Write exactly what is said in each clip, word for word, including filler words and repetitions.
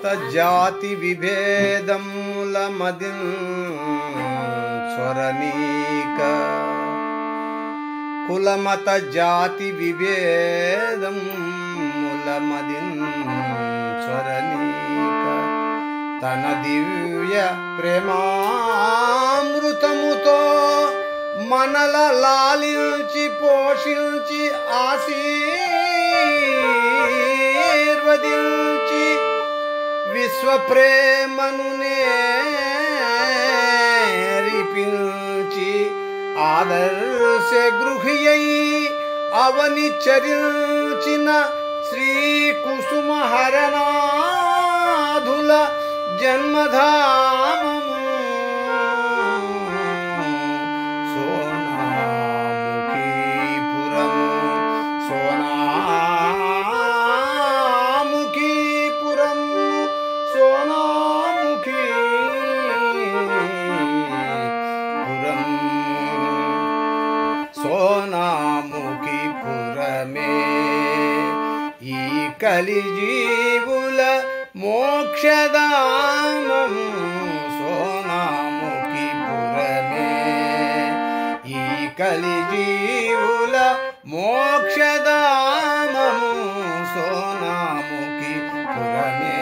కులమత జాతి విభేదముల మదిన్ స్వరనీక కులమత జాతి విభేదముల మదిన్ స్వరనీక తన దివ్య ప్రేమామృతముతో మనల లాలించి పోషించి ఆశీర్వదించి విశ్వ ప్రేమను నేర్పించి ఆదర్శ గృహ్యై అవని చరించిన శ్రీ కుసుమ హరనాథుల జన్మధామము సోనాముఖీపురము సోనాముఖీపురము సోనాముఖీపురం సోనాముఖీపురమే ఈ కలిజీవుల మోక్షధామము సోనాముఖీపురమే ఈ కలిజీవుల మోక్షధామము సోనాముఖీపురమే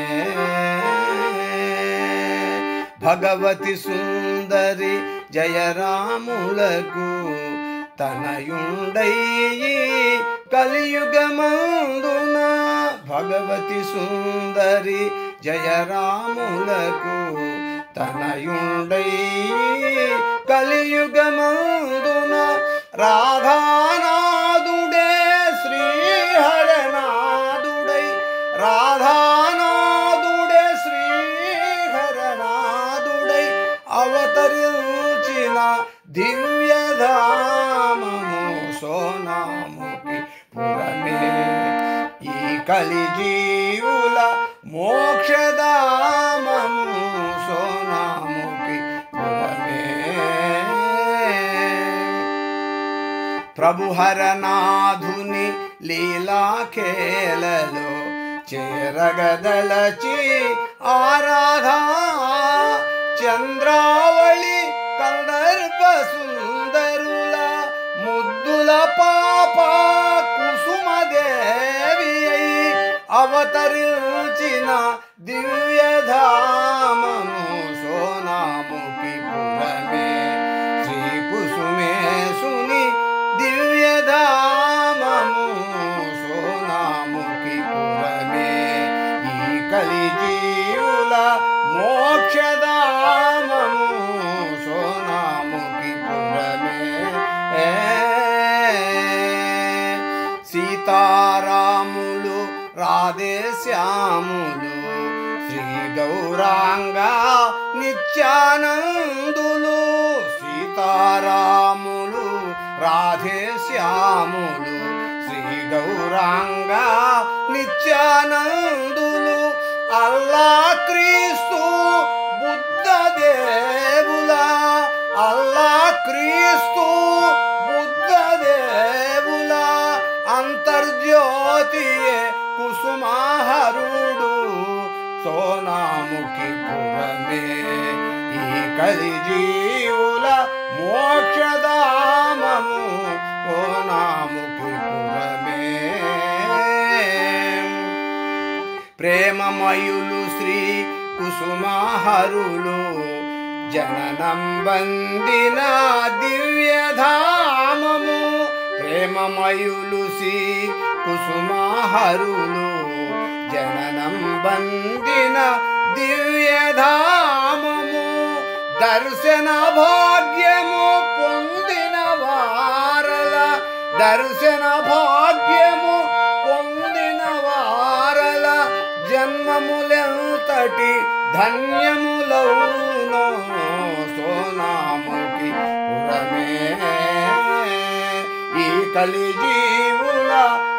భగవతి సుందరి జయరాములకు తనయుండై కలియుగమందున భగవతి సుందరి జయరాములకు తనయుండై కలియుగమందున రాధానాథుడే శ్రీహరనాథుడై రాధానాథుడే శ్రీహరనాథుడై అవతరించిన దివ్యధామము సోనాముఖీపురమే ఈ కలిజీవుల మోక్షధామము సోనాముఖీపురమే ప్రభుహరనాథుని లీలాఖేలలో చేరగదలచి ఆరాధా చంద్రావళి కందర్ప సుందరుల ముద్దుల పాప కుసుమదేవి అయి అవతరించిన దివ్యధామము సోనాముఖీపురమే శ్రీ కుసుమేశుని దివ్యధామము సోనాముఖీపురమే ఈ కలిజీవుల మోక్షధామము సోనాముఖీపురమే సీతారాములు రాధేశ్యాములు శ్రీ గౌరాంగ నిత్యానందులు సీతారాములు రాధేశ్యాములు శ్రీ గౌరాంగ నిత్యానందులు అల్లా క్రీస్తు బుద్ధ దేవుల అల్లా క్రీస్తు బుద్ధ దేవుల అంతర్జ్యోతియే కుసుమహరుడు సోనాముఖీపురమే ఈ కలిజీవుల మోక్షధామము సోనాముఖీపురమే ప్రేమమయులు శ్రీ కుసుమహరులు జననం బందిన దివ్యధామము ప్రేమమయులు శ్రీ కుసుమహరులు జననం బందిన దివ్యధామము దర్శన భాగ్యము పొందిన వారల దర్శన భాగ్యము పొందిన వారల జన్మములెంతటి ధన్యములౌనో సోనాముఖీపురమే ఈ కలిజీవుల